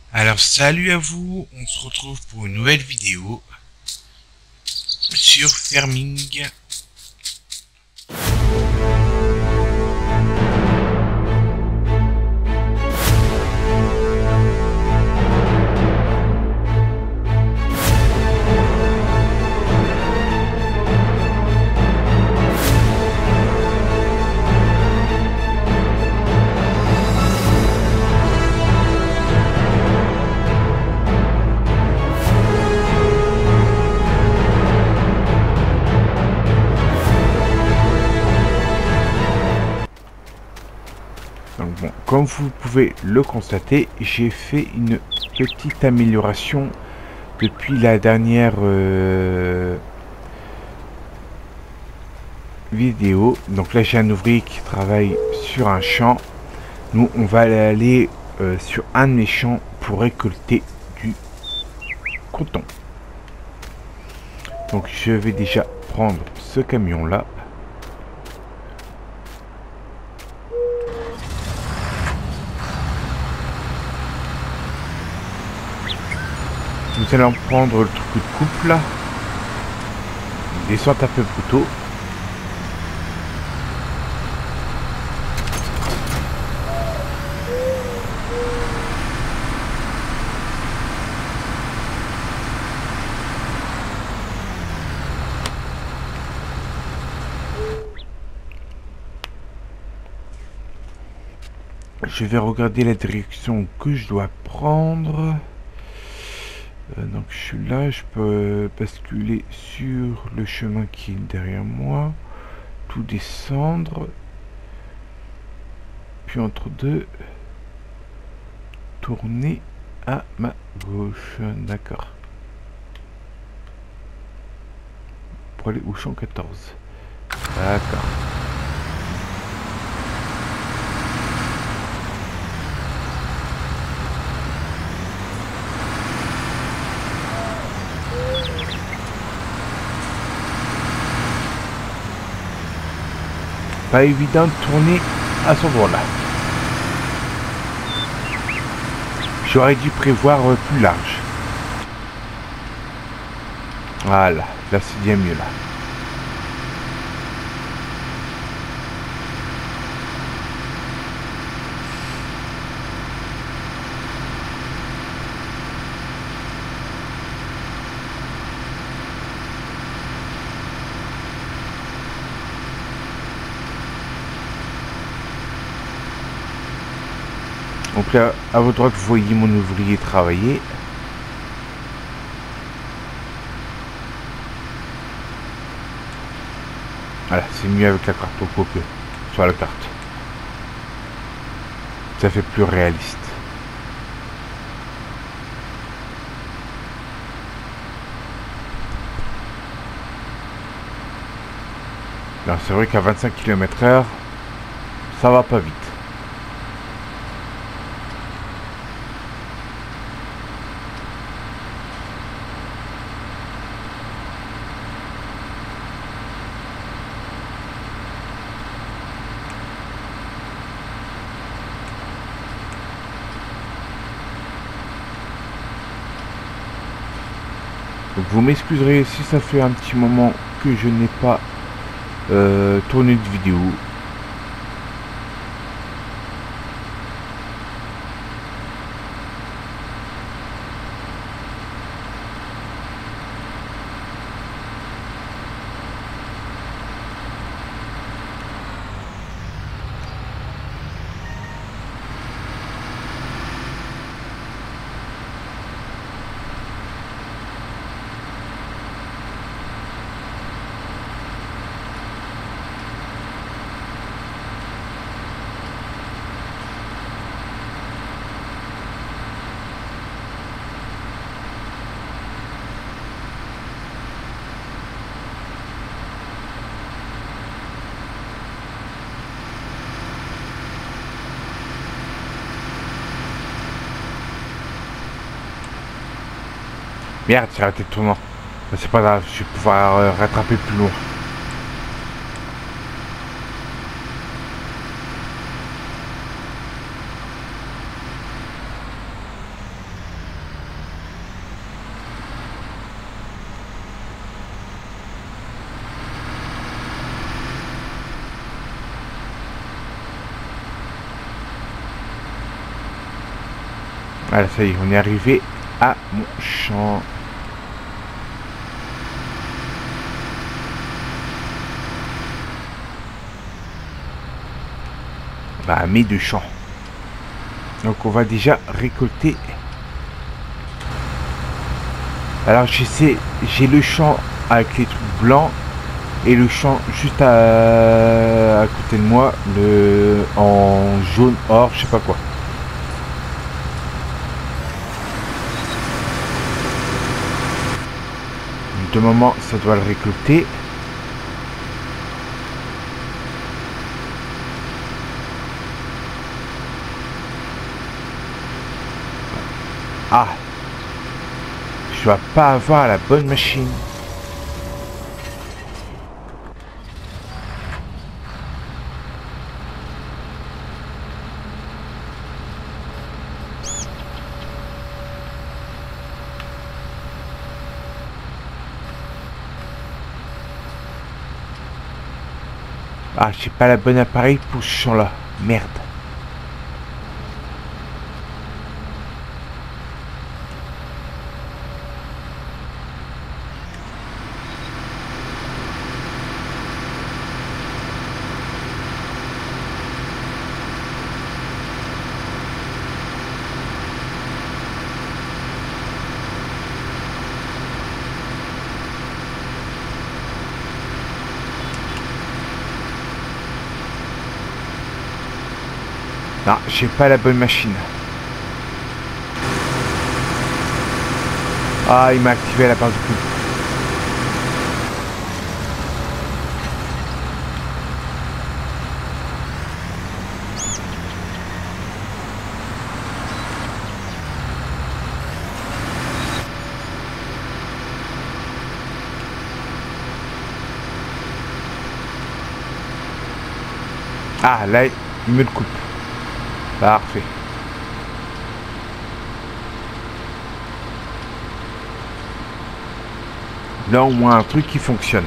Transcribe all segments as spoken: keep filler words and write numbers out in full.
Alors salut à vous, on se retrouve pour une nouvelle vidéo sur Farming. Donc bon, comme vous pouvez le constater, j'ai fait une petite amélioration depuis la dernière euh, vidéo. Donc là j'ai un ouvrier qui travaille sur un champ. Nous on va aller euh, sur un de mes champs pour récolter du coton. Donc je vais déjà prendre ce camion là. Nous allons prendre le truc de coupe là. Descente un peu plus tôt. Je vais regarder la direction que je dois prendre. Euh, donc je suis là, je peux basculer sur le chemin qui est derrière moi, tout descendre, puis entre deux, tourner à ma gauche, d'accord. Pour aller au champ quatorze, d'accord. Pas évident de tourner à ce endroit-là. J'aurais dû prévoir plus large. Voilà, là c'est bien mieux là. Donc là, à votre droite, vous voyez mon ouvrier travailler. Voilà, c'est mieux avec la carte au pot que sur la carte. Ça fait plus réaliste. Alors c'est vrai qu'à vingt-cinq kilomètres heure, ça va pas vite. Donc vous m'excuserez si ça fait un petit moment que je n'ai pas euh, tourné de vidéo. Merde, j'ai raté le tournant. C'est pas grave, je vais pouvoir euh, rattraper plus loin. Voilà, ça y est, on est arrivé à mon champ. Bah, mes deux champs. Donc on va déjà récolter. Alors j'essaie, j'ai le champ avec les trucs blancs et le champ juste à, à côté de moi, le en jaune or, je sais pas quoi. De moment, ça doit le récolter. Ah, je dois pas avoir la bonne machine. Ah, j'ai pas la bonne appareil pour ce champ-là. Merde. Non, j'ai pas la bonne machine. Ah, il m'a activé la barre du coup. Ah, là, il me le coupe. Parfait. Là, au moins un truc qui fonctionne.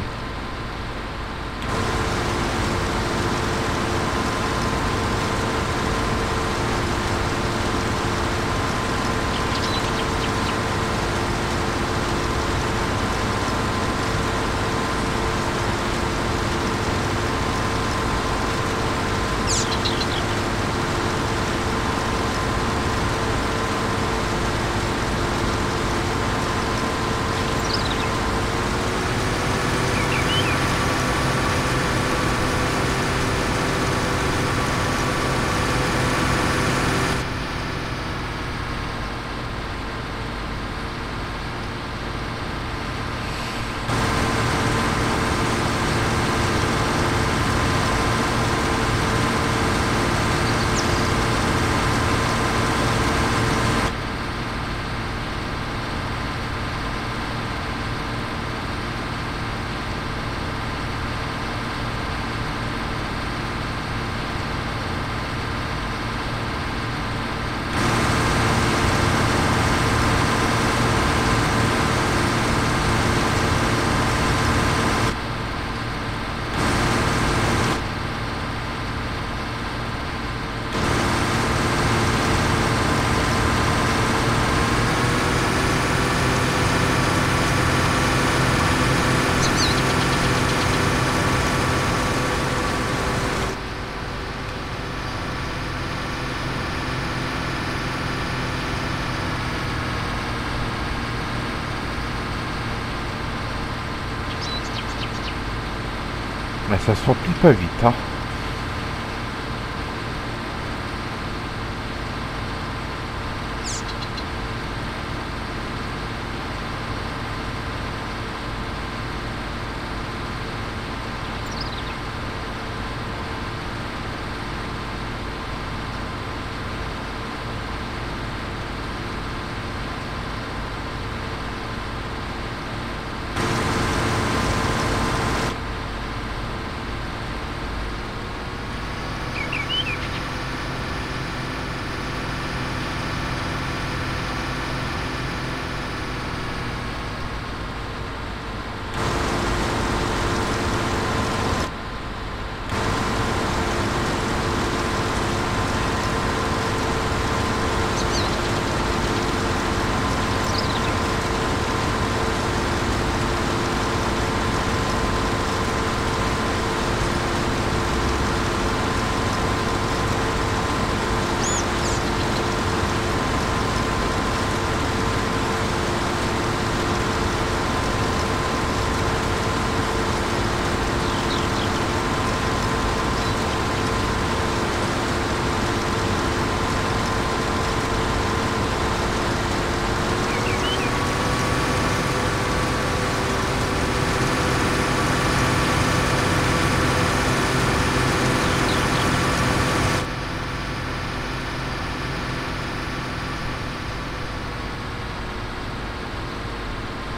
Mais ça se remplit pas vite, hein.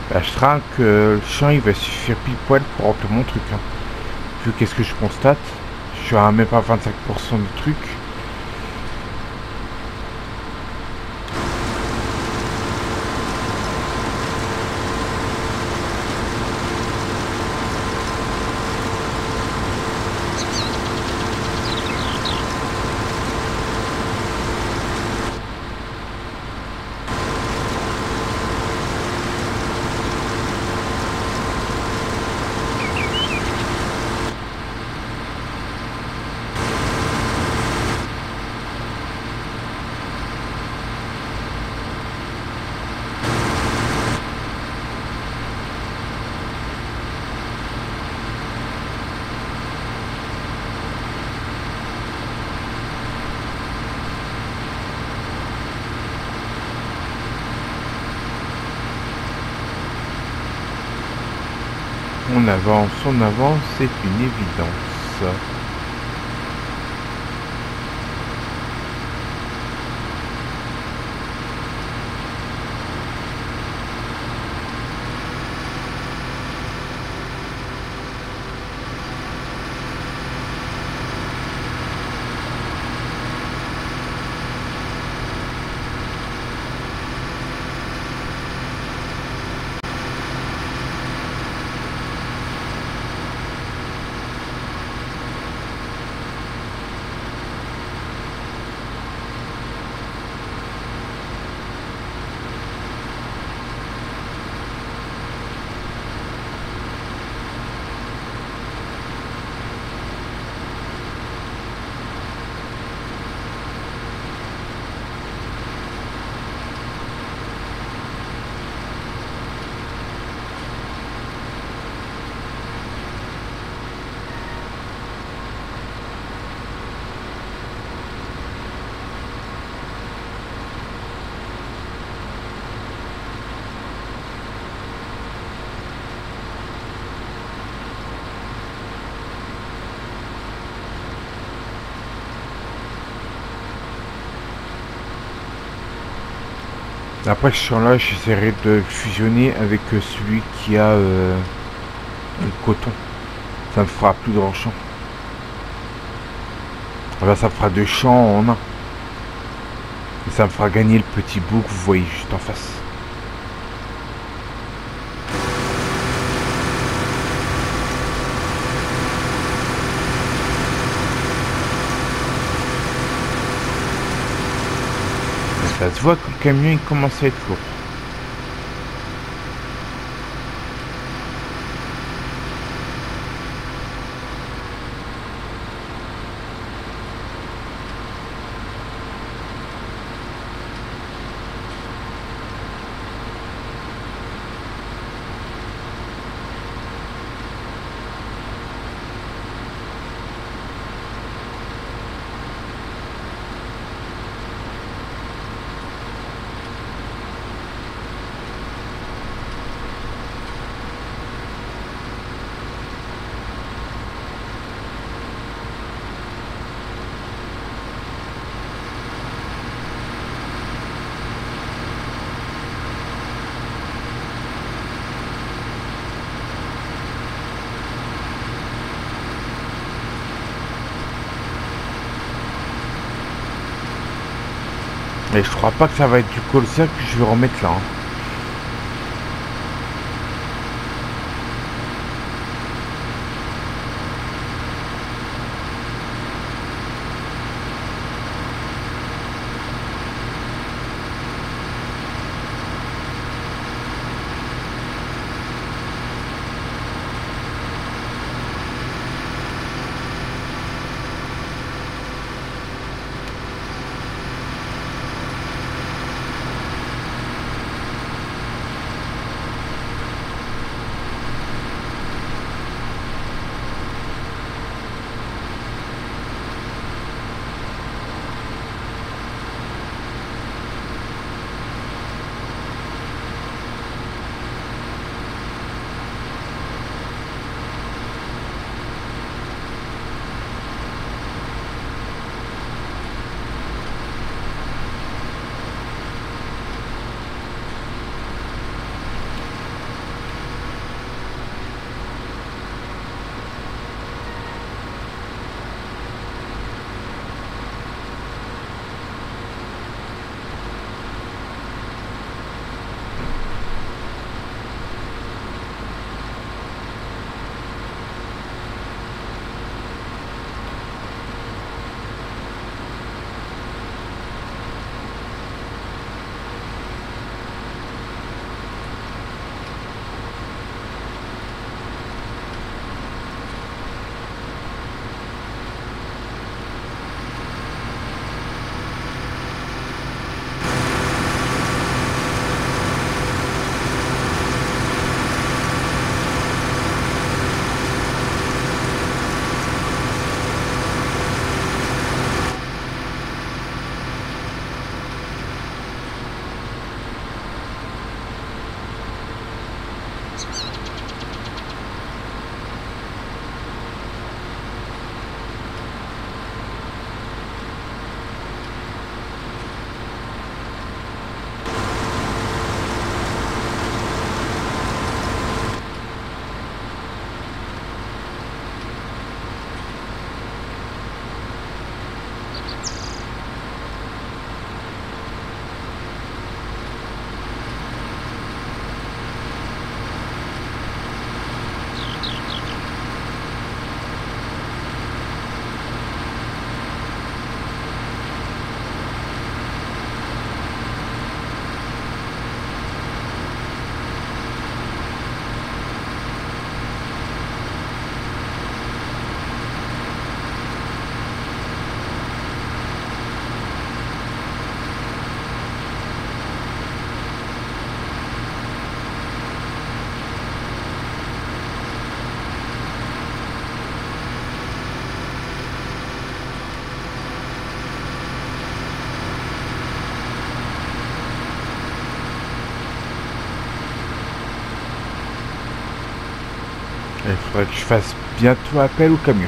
Bah, je crains que le champ il va suffire pile poil pour remplir mon truc. Hein. Vu qu'est-ce que je constate, je suis à même pas vingt-cinq pour cent du truc. On avance, on avance, c'est une évidence. Après ce champ-là, j'essaierai de fusionner avec celui qui a euh, le coton. Ça me fera plus grand champ. Là, ça me fera deux champs en un. Et ça me fera gagner le petit bout que vous voyez juste en face. Ça se voit que le camion il commence à être lourd. Et je crois pas que ça va être du colza que je vais remettre là. Hein. Il faudrait que je fasse bientôt appel au camion.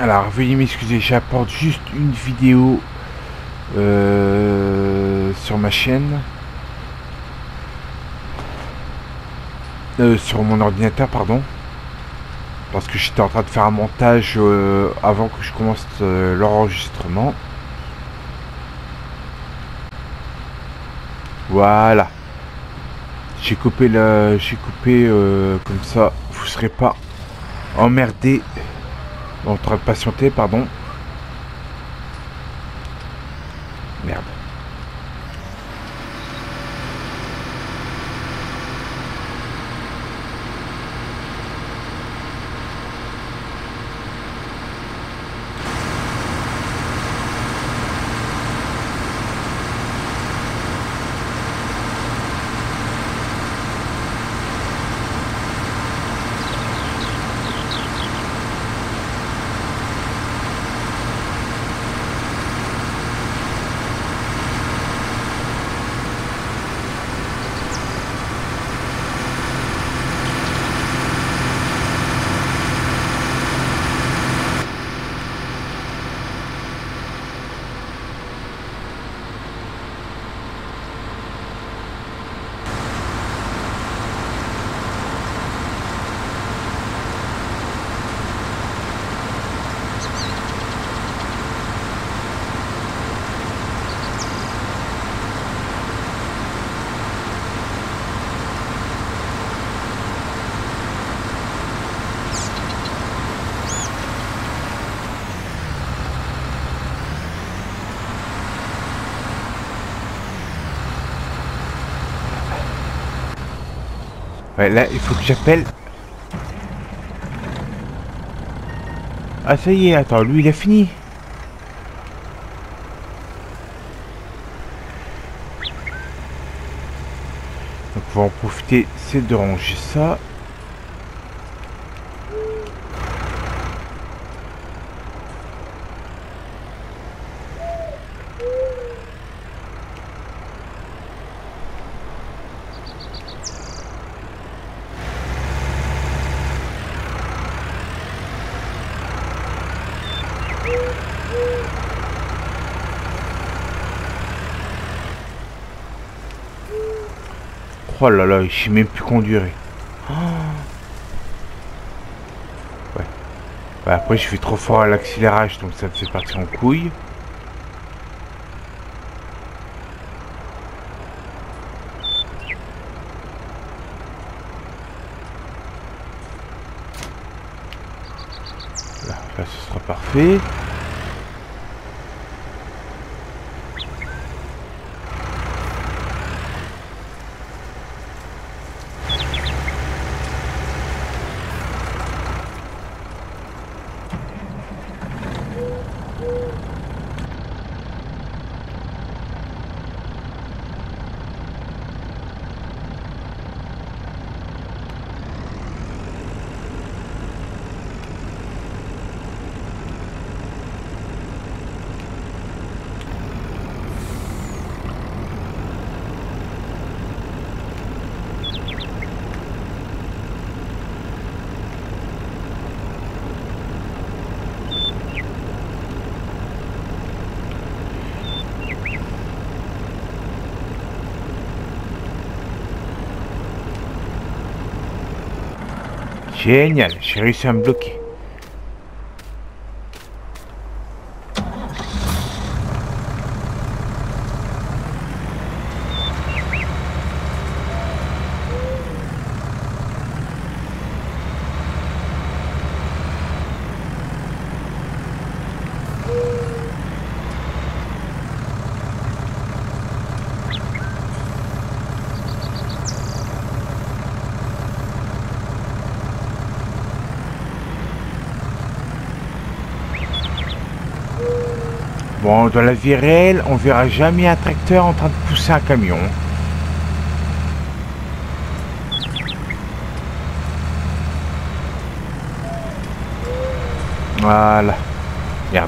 Alors, veuillez m'excuser, j'apporte juste une vidéo euh, sur ma chaîne. Euh, sur mon ordinateur, pardon. Parce que j'étais en train de faire un montage euh, avant que je commence euh, l'enregistrement. Voilà. J'ai coupé la... J'ai coupé euh, comme ça. Vous serez pas emmerdé. En train de patienter, pardon. Merde. Ouais, là, il faut que j'appelle. Ah, ça y est, attends, lui, il a fini. Donc, on va en profiter, c'est de ranger ça. Oh là là, je sais même plus conduire. Oh. Ouais. Ouais. Après, je fais trop fort à l'accélérage, donc ça me fait partir en couille. Là, là, ce sera parfait. Génial, j'ai réussi à me bloquer. Bon, dans la vie réelle, on verra jamais un tracteur en train de pousser un camion. Voilà. Merde.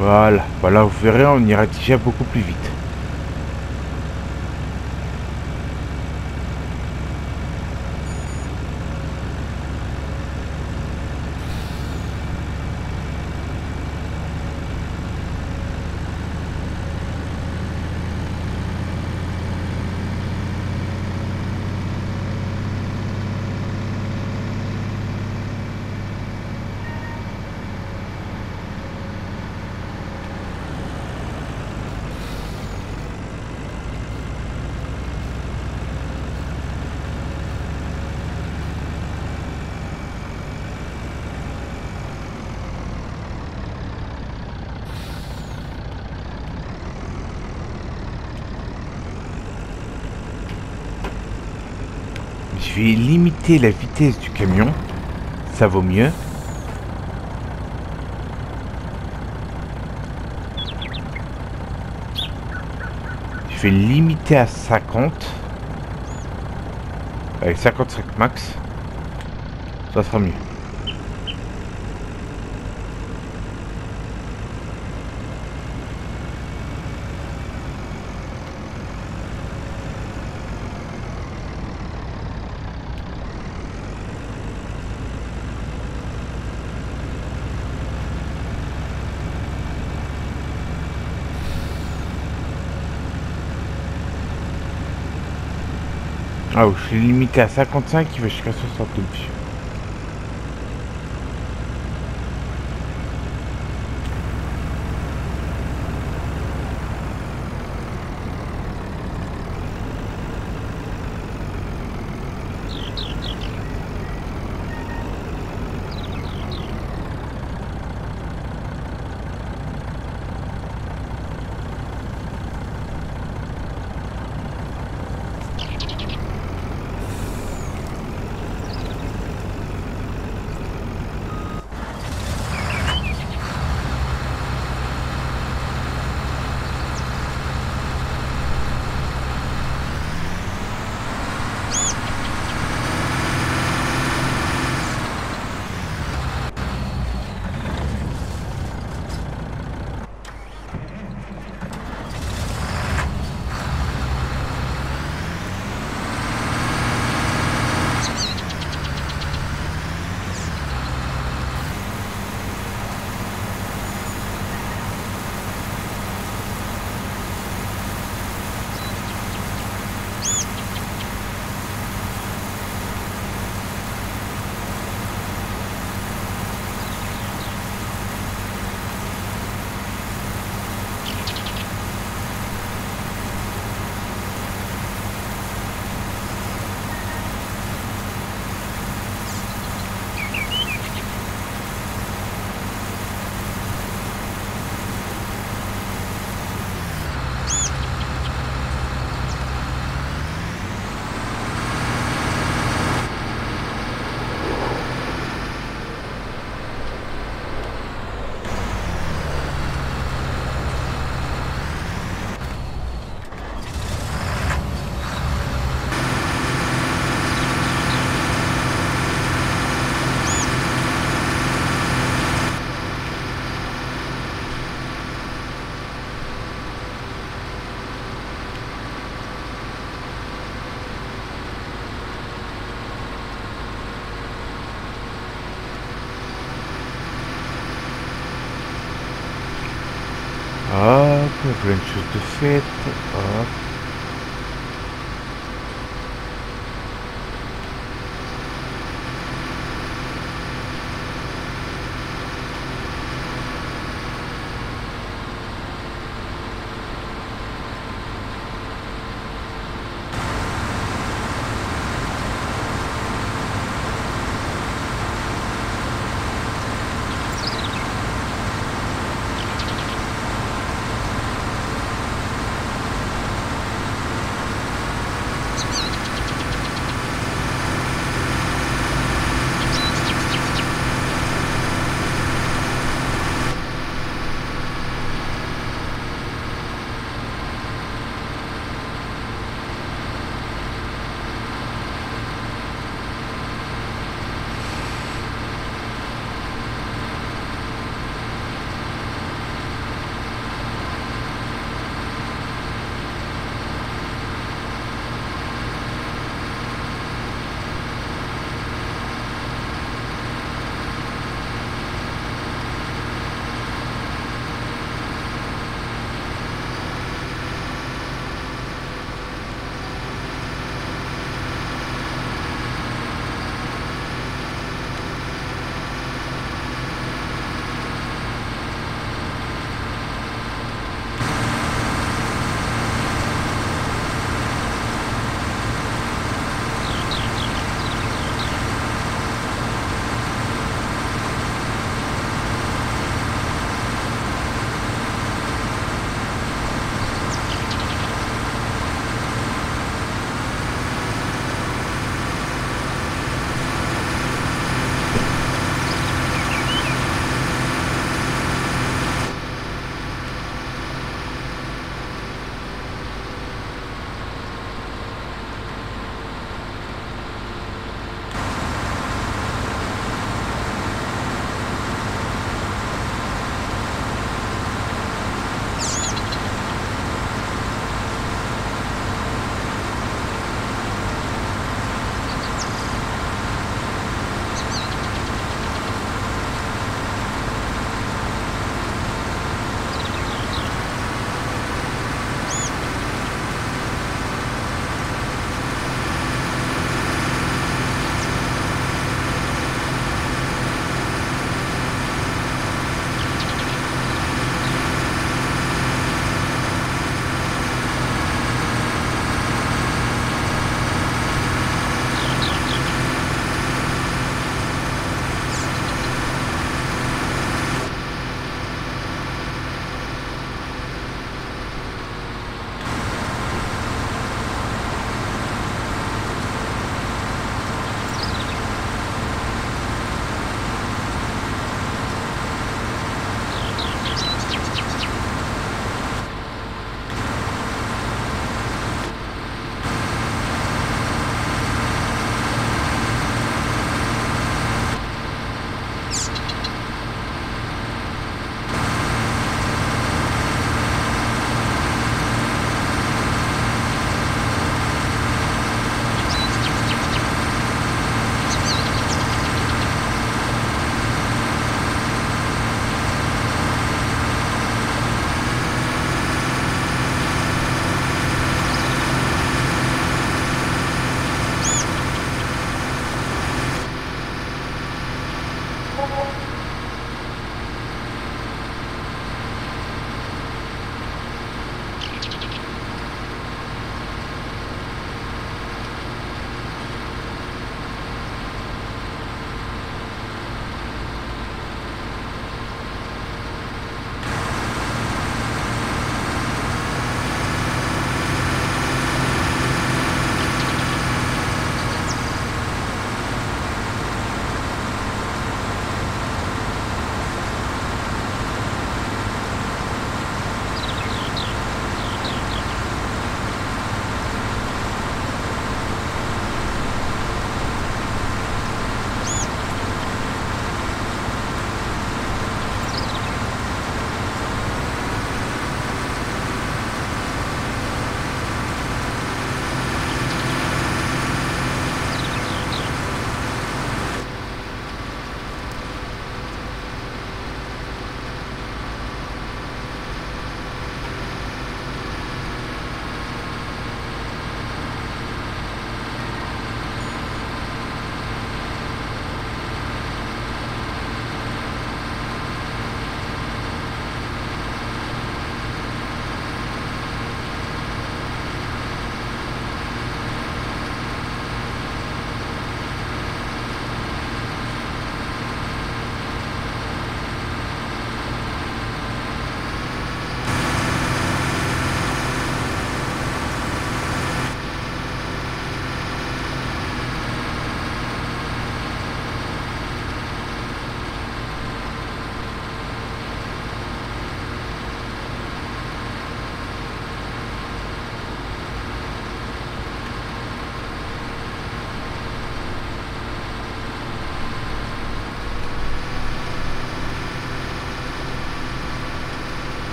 Voilà, voilà, vous verrez, on ira déjà beaucoup plus vite. Je vais limiter la vitesse du camion, ça vaut mieux. Je vais limiter à cinquante. Avec cinquante-cinq max, ça sera mieux. Ah oui, je suis limité à cinquante-cinq, il va jusqu'à soixante, monsieur. Hop, voilà une chose de faite. Hop.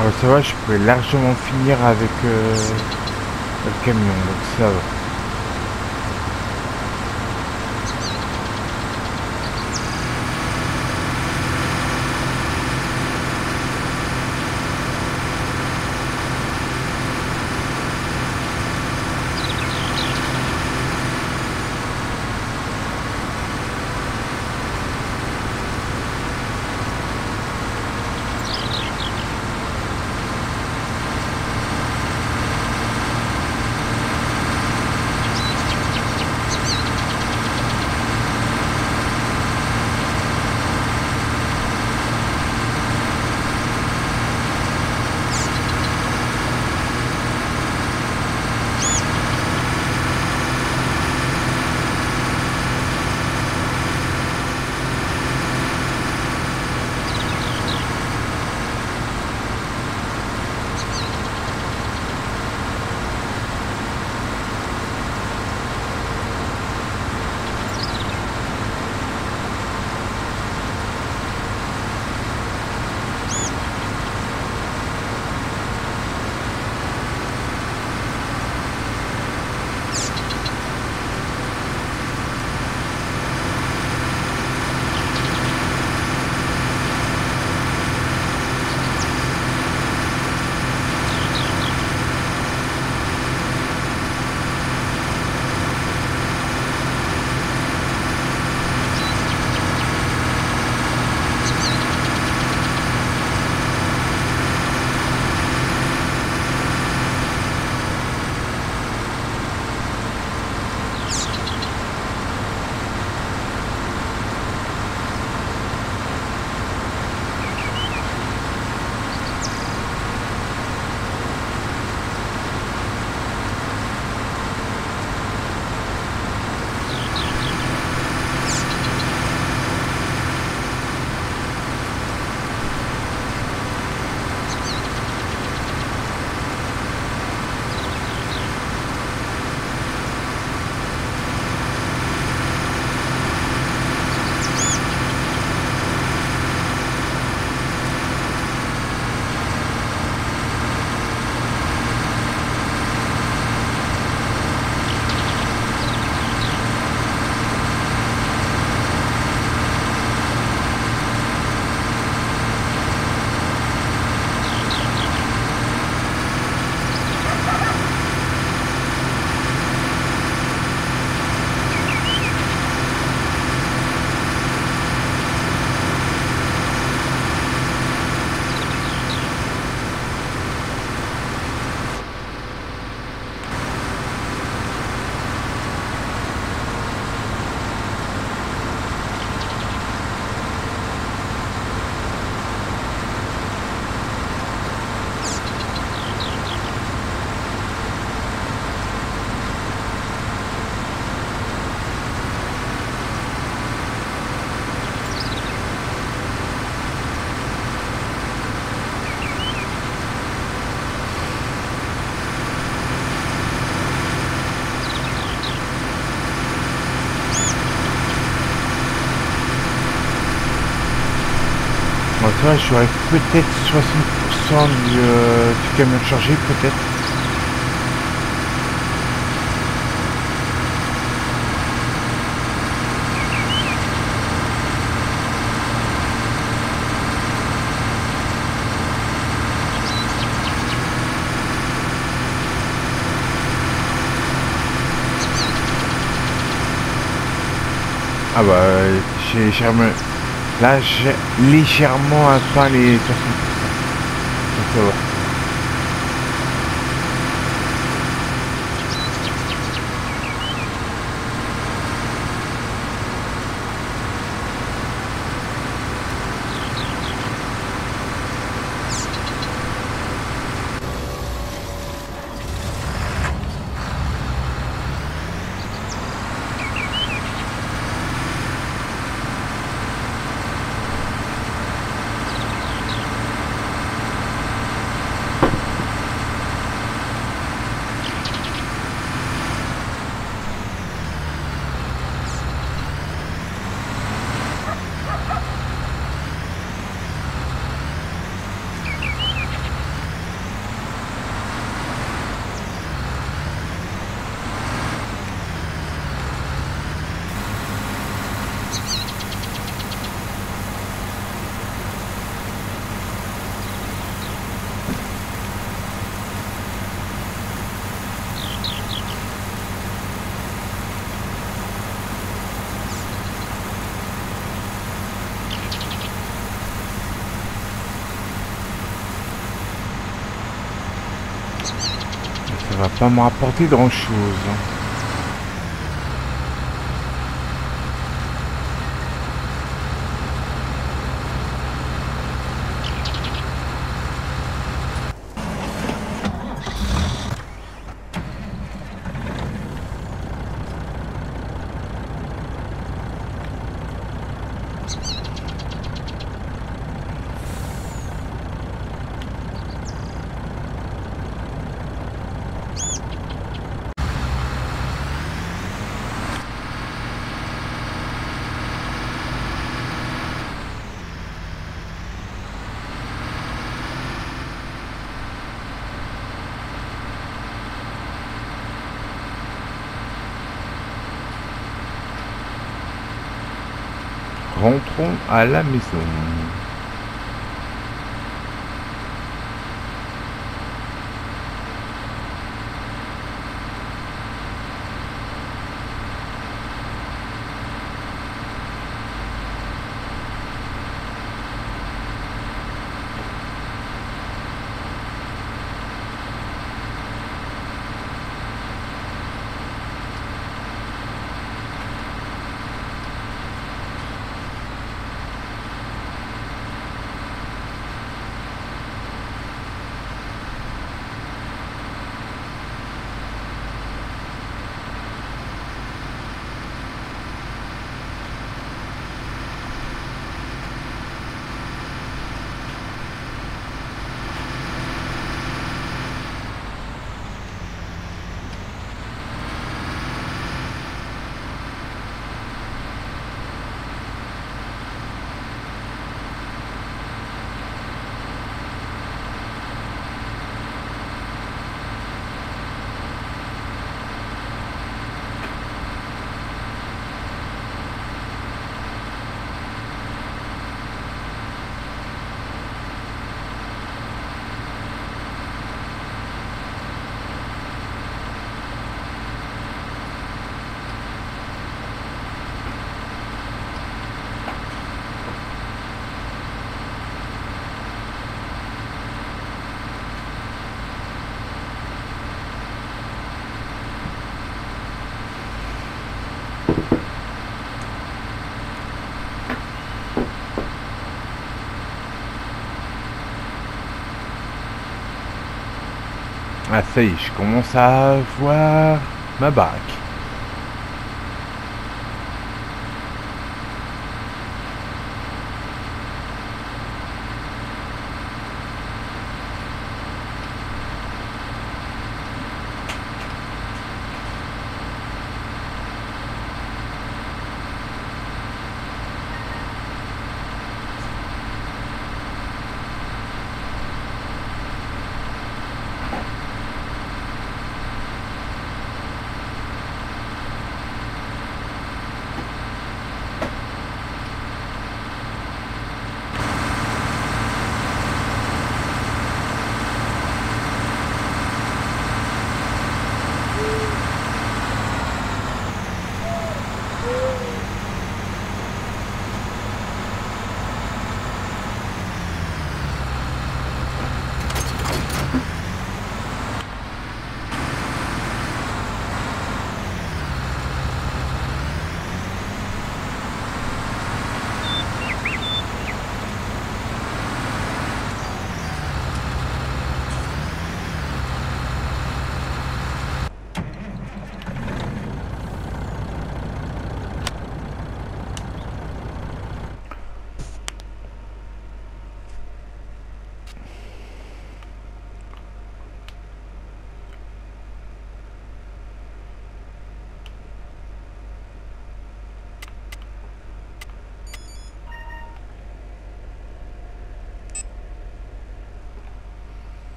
Alors ça va, je pourrais largement finir avec euh, le camion, donc ça va. Bon, ça va, j'aurais peut-être soixante pour cent du, euh, du camion chargé, peut-être. Ah bah, j'ai légèrement, là, j'ai légèrement atteint les soixante pour cent. Donc ça va. va pas me rapporter grand chose. Rentrons à la maison. Ah ça y est, je commence à voir ma baraque.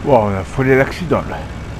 Wow, on a frôlé l'accident là.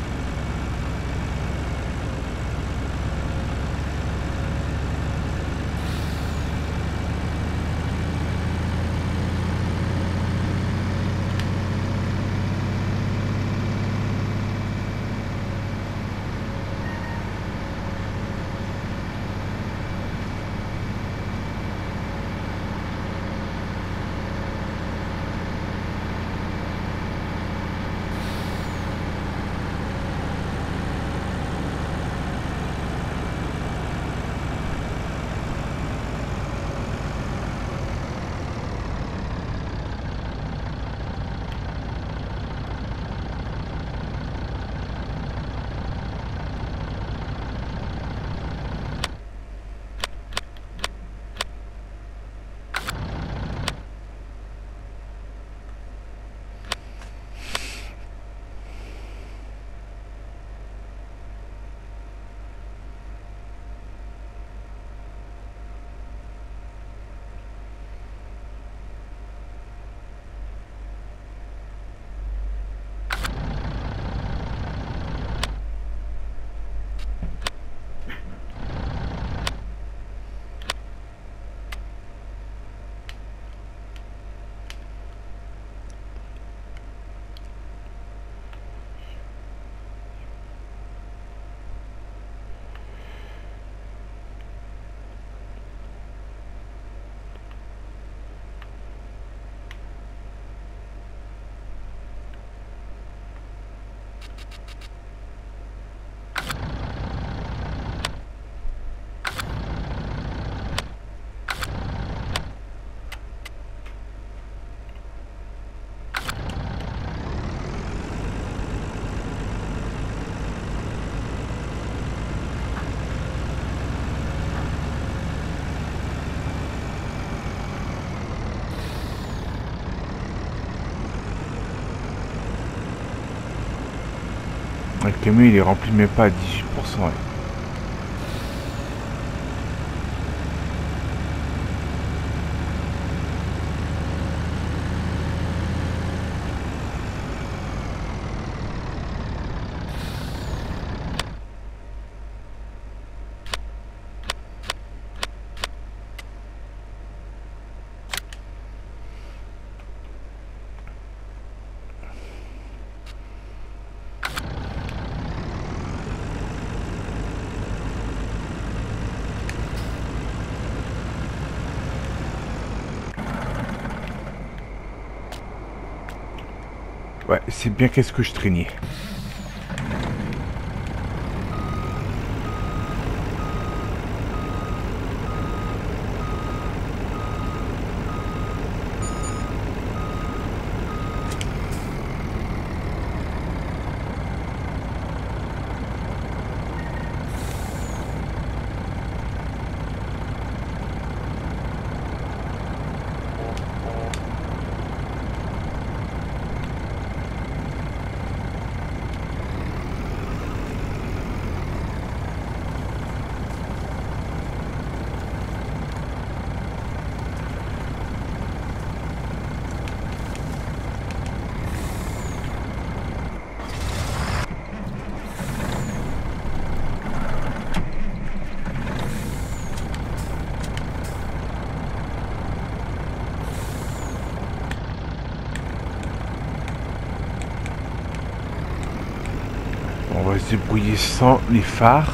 Le camion il est rempli mais pas à dix-huit pour cent. Ouais. Ouais, c'est bien qu'est-ce que je traînais. On va se débrouiller sans les phares.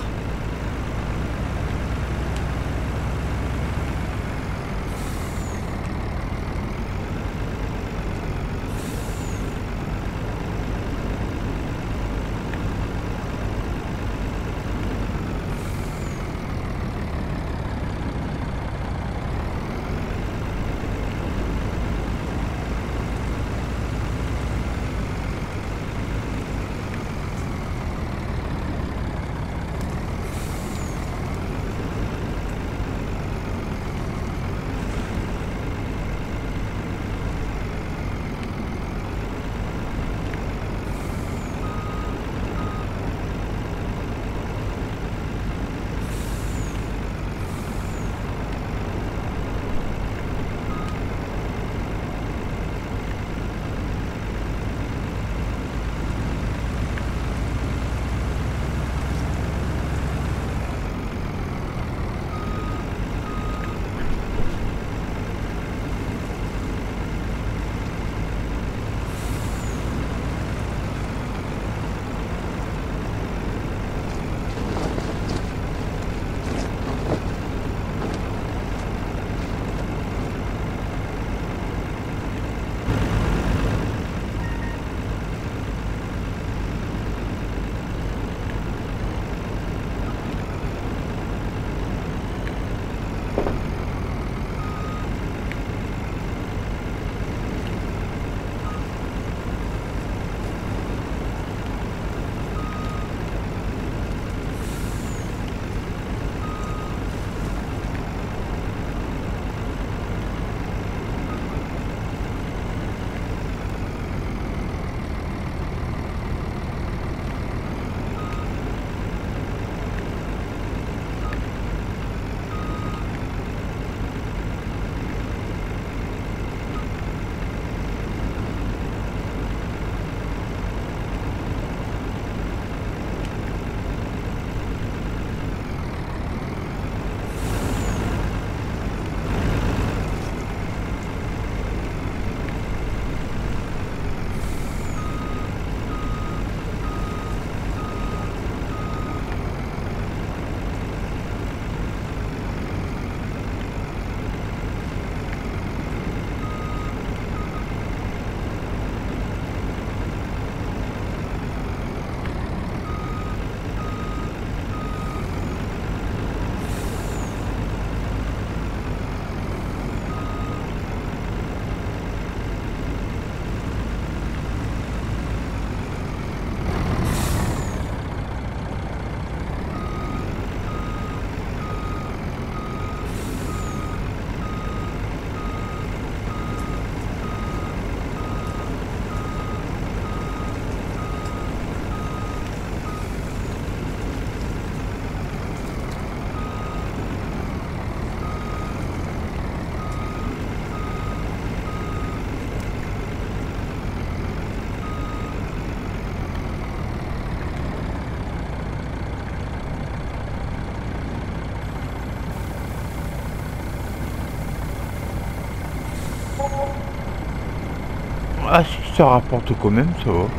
Ah si, ça rapporte quand même, ça va.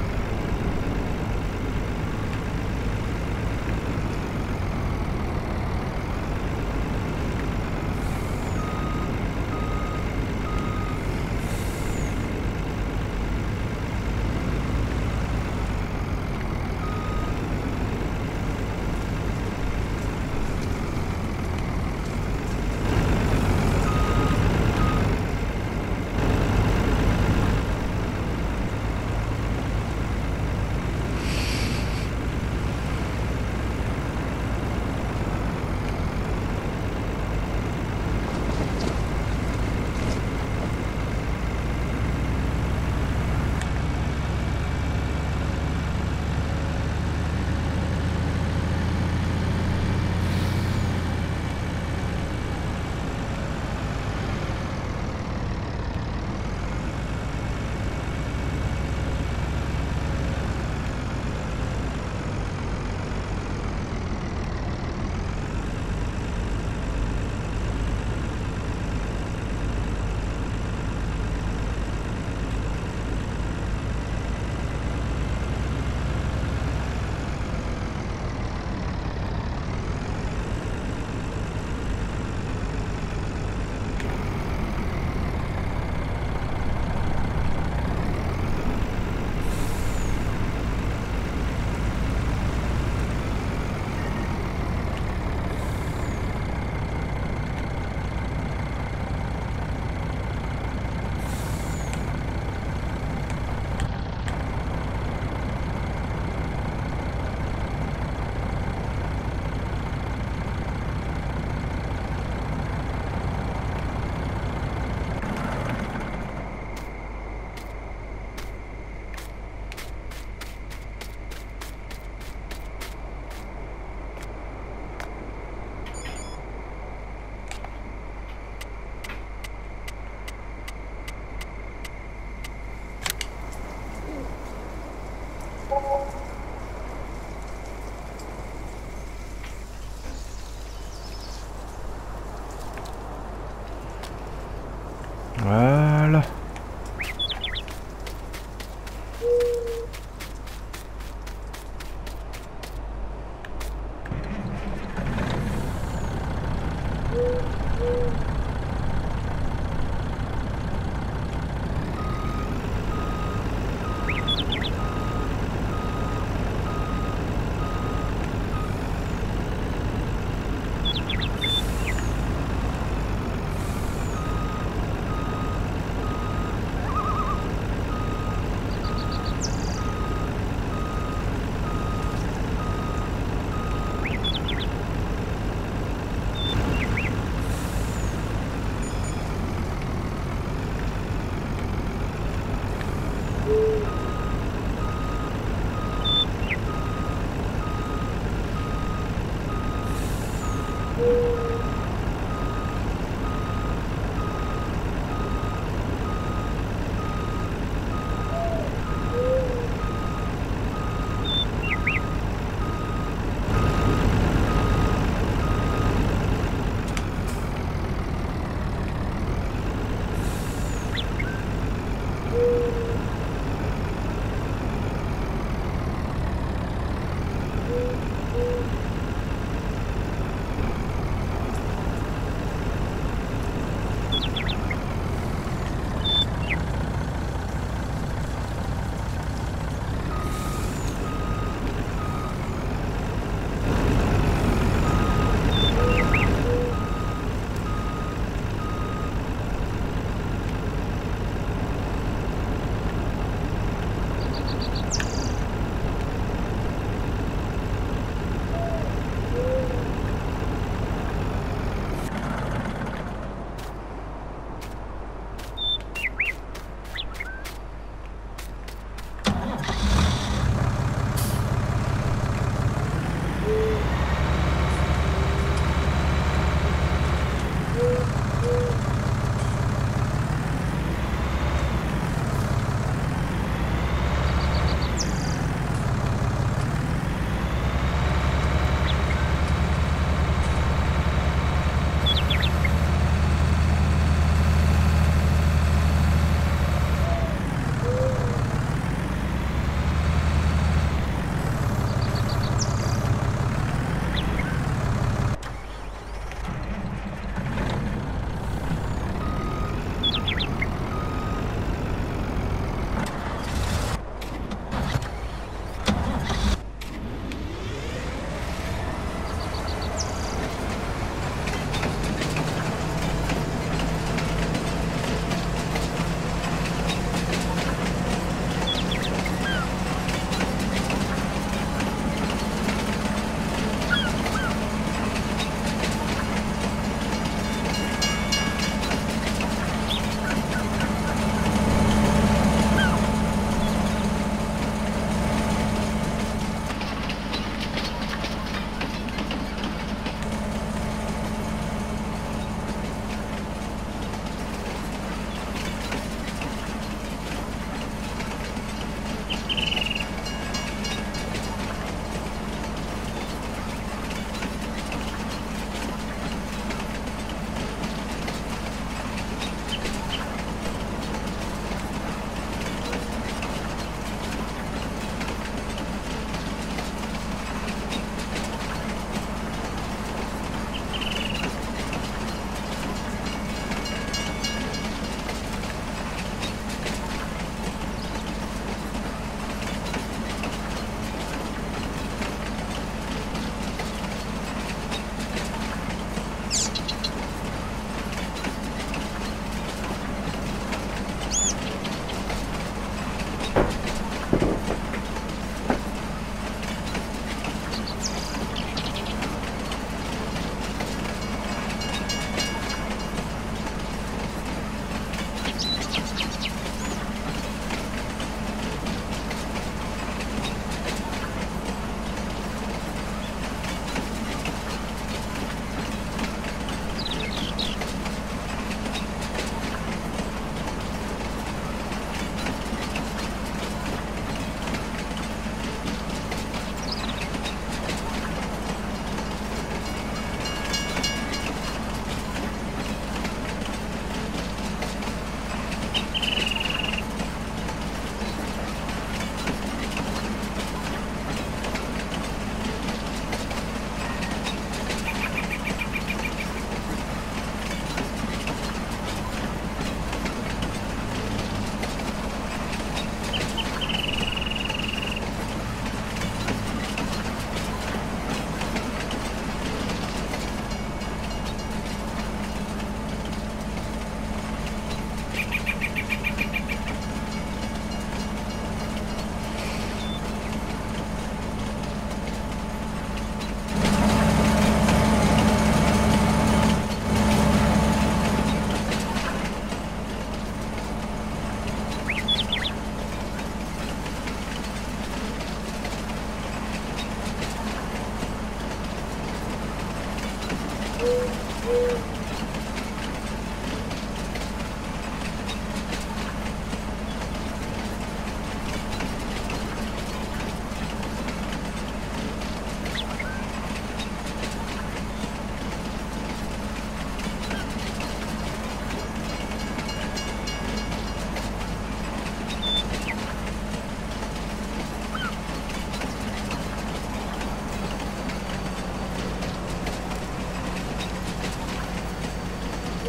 Voilà.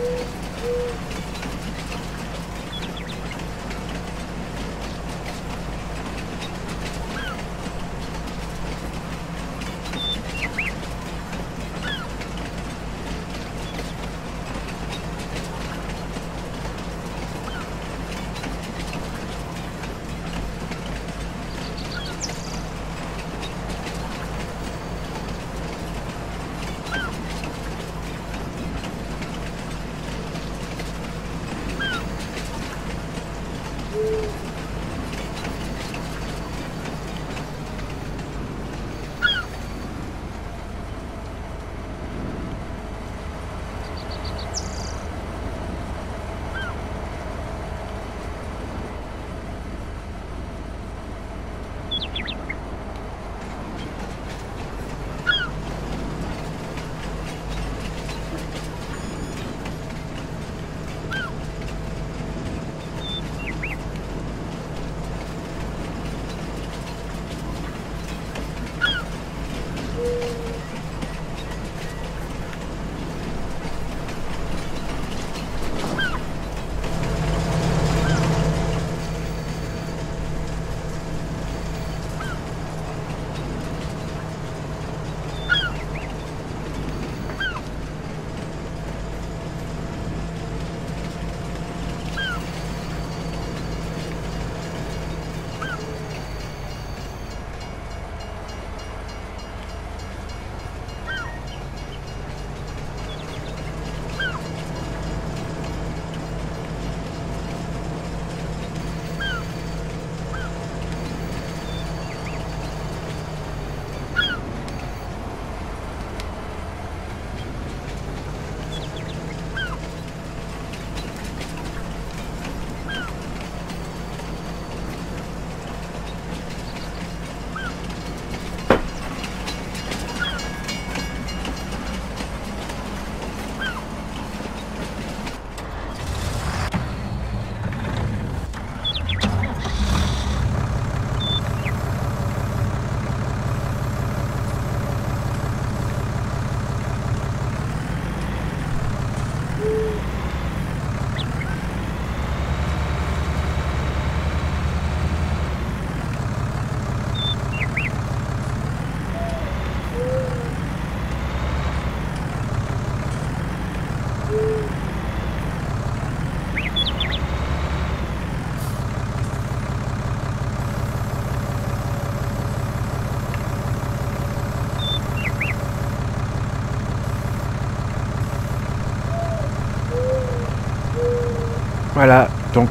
Voilà, donc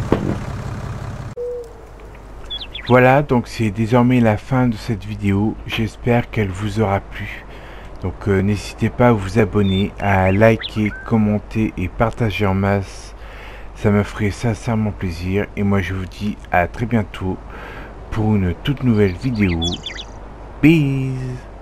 voilà, donc c'est désormais la fin de cette vidéo. J'espère qu'elle vous aura plu. Donc euh, n'hésitez pas à vous abonner, à liker, commenter et partager en masse. Ça me ferait sincèrement plaisir. Et moi je vous dis à très bientôt pour une toute nouvelle vidéo. Peace.